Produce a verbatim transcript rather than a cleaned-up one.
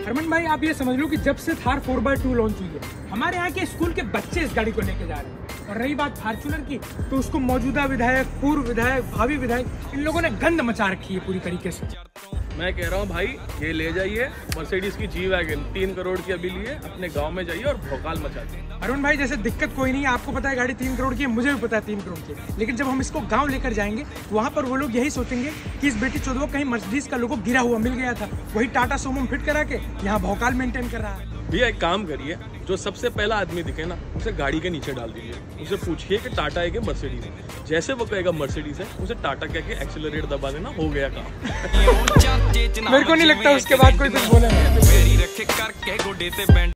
हरमन भाई आप ये समझ लो कि जब से Thar four by two launch हुई है हमारे यहाँ के स्कूल के बच्चे इस गाड़ी को लेके जा रहे हैं। और रही बात फॉर्च्यूनर की, तो उसको मौजूदा विधायक, पूर्व विधायक, भावी विधायक, इन लोगों ने गंद मचा रखी है पूरी तरीके से। मैं कह रहा हूँ भाई ये ले जाइए मर्सिडीज की जी वैगन, तीन करोड़ की अभी लिए, अपने गांव में जाइए और भौकाल मचा दिए। अरुण भाई जैसे दिक्कत कोई नहीं है, आपको पता है गाड़ी तीन करोड़ की है, मुझे भी पता है तीन करोड़ की है, लेकिन जब हम इसको गांव लेकर जाएंगे तो वहाँ पर वो लोग यही सोचेंगे कि इस बेटी चौदह कहीं मर्सिडीज का लोगो गिरा हुआ मिल गया था, वही टाटा सोमो फिट करा के यहाँ भौकाल मेंटेन कर रहा है। भैया एक काम करिए, जो सबसे पहला आदमी दिखे ना उसे गाड़ी के नीचे डाल दीजिए, उसे पूछिए कि टाटा है कि मर्सिडीज है। जैसे वो कहेगा मर्सिडीज है उसे टाटा कह के एक्सेलरेट दबा देना, हो गया काम। मेरे को नहीं लगता उसके बाद कोई कुछ बोलेगा।